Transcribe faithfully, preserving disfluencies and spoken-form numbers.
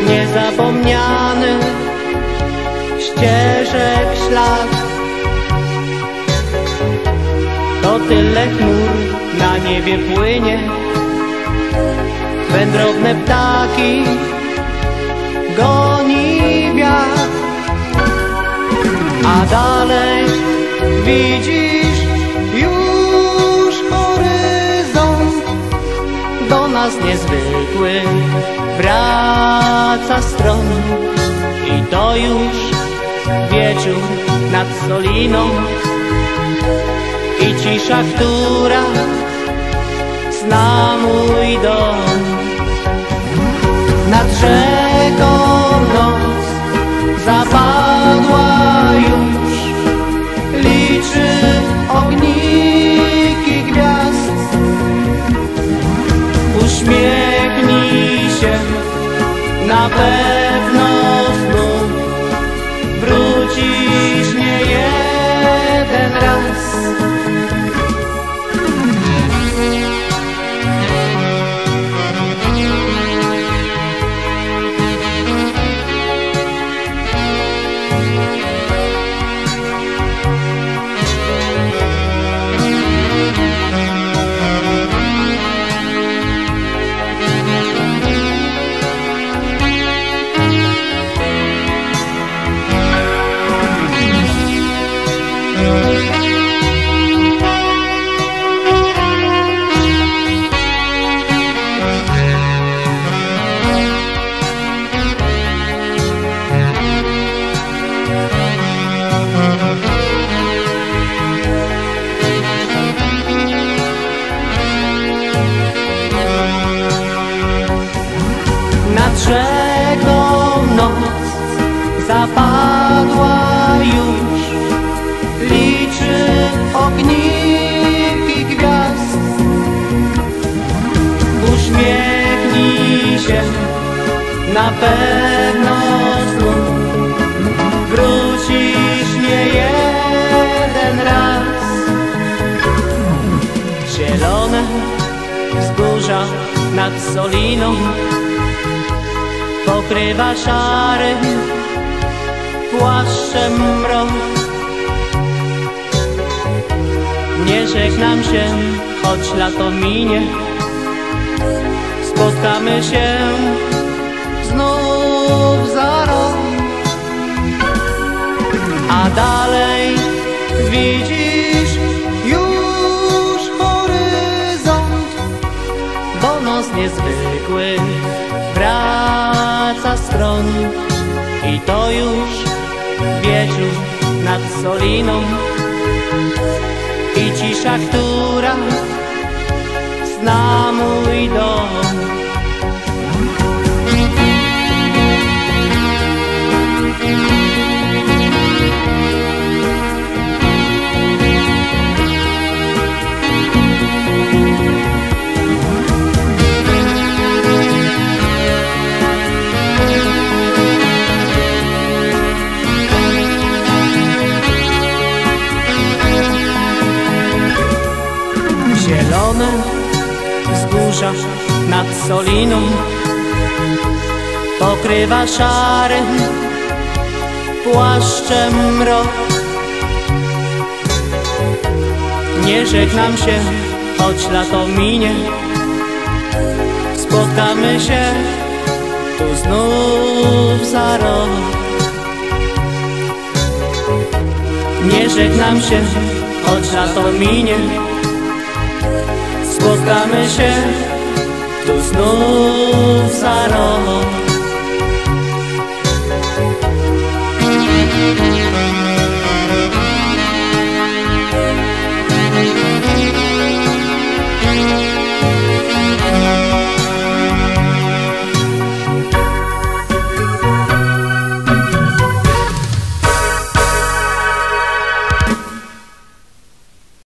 niezapomniany ścieżek ślad. To tyle chmur na niebie płynie, wędrowne ptaki goni wiatr. A dalej widzisz już horyzont, do nas niezwykły wraca stron. I to już wieczór nad Soliną i cisza, która zna mój dom. Nad rzeką noc zapadła już, liczy ogniki gwiazd. Uśmiechnij się, na pewno znów wrócisz nie jeden raz. Nad rzeką noc zapadła już, liczy ogniki gwiazd. Uśmiechnij się, na pewno znów wrócisz nie jeden raz. Zielone wzgórza nad Soliną pokrywa szarym płaszczem mrok. Nie żegnam się, choć lato minie, spotkamy się znów za rok. A dalej widzisz już horyzont, do nos niezwykły wraca stron. I to już wieczór nad Soliną i cisza, która zna mój dom. Zielone wzgórza nad Soliną pokrywa szarym płaszczem mrok. Nie żegnam się, choć lato minie, spotkamy się tu znów za rok. Nie żegnam się, choć lato minie, spotkamy się tu znów za rok.